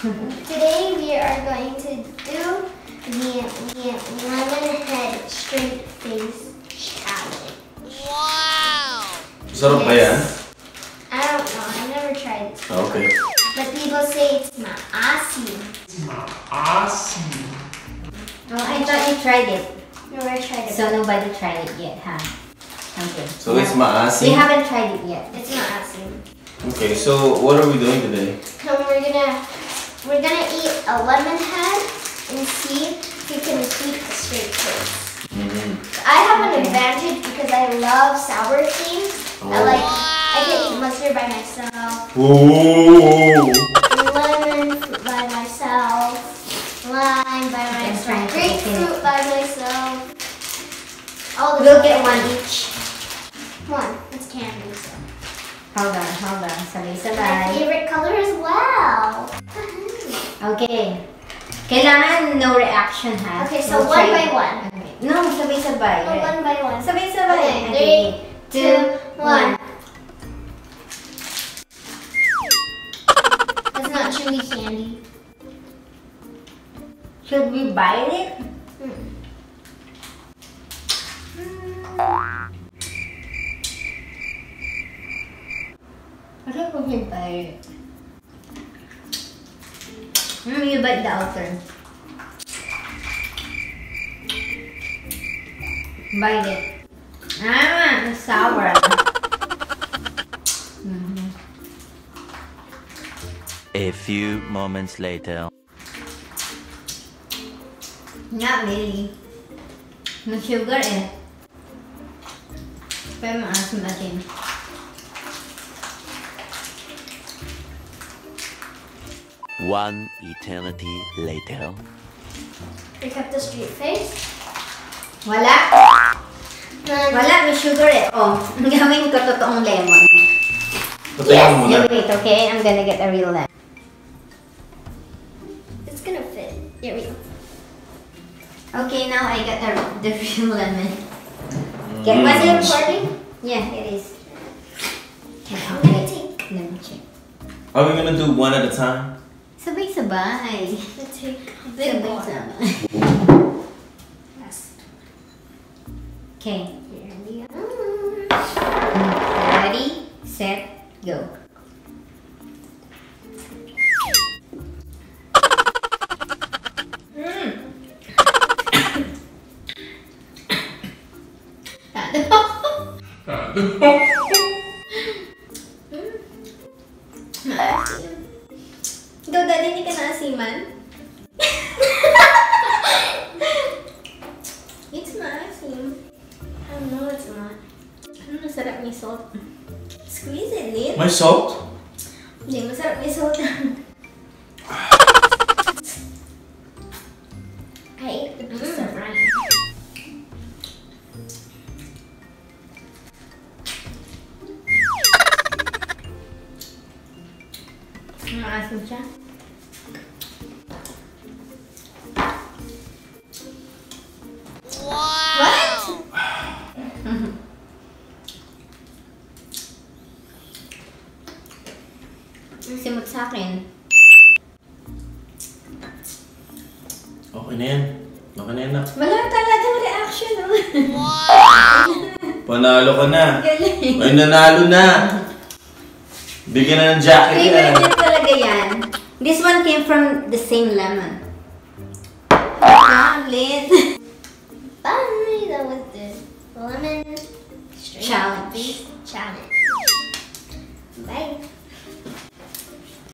Today we are going to do the lemon head straight face challenge. Wow! Sarap ba yan? I don't know. I never tried it. Okay. But people say it's maasim. Maasim. Oh, I thought you tried it. No, I tried it. So nobody tried it yet, huh? Okay. So it's maasim? We haven't tried it yet. It's maasim. Okay, so what are we doing today? We're gonna eat a lemon head and see if we can keep a straight face. I have an advantage because I love sour things. Oh. I can eat mustard by myself. Whoa! Lemon by myself. Lime by myself. Grapefruit by myself. All We'll get one each. One. It's candy. So. Hold on. My Sabay-sabay. favorite color as well. Okay. Kailangan no reaction, ha? Okay, so We'll one try by it. one. Okay. No, sabay-sabay. Oh, one by one. Sabay-sabay. Okay, 3, 2, 1. That's not chewy candy. Should we bite it? I think we should bite it. You bite the outer. Bite it. It's sour. A few moments later. Not really. May sugar eh. Pero maasim-asim. One eternity later. We kept the straight face. Wala. Wala, may sugar eh. Oh, gawin ko totoong lemon. Patayin mo muna. Wait, okay? I'm gonna get a real lemon. It's gonna fit. Here we go. Okay, now I got the real lemon. Was it recording? Yeah, it is. Okay, I'm gonna take. Let me check. Are we gonna do one at a time? Sabay-sabay. Let's take a big one. Sabay-sabay. Yes. Okay. Here we go. Ready, set, go. Ikaw, Daddy, hindi ka naasiman? It's maasim. No, it's not. Masarap may salt. Squeeze it, Lynn. May salt? Hindi, masarap may salt. I ate the piece of rice. Maasim siya. What? Simot sa akin. Okay na yan. Okay na yan na. Wala talagang reaction, no? Panalo ka na. Galing. Ay, nanalo na. Bigyan na ng jacket yan. Favorite talaga yan. This one came from the same lemon. Tablet. Bye. That was the lemon straight Challenge. face challenge. Bye.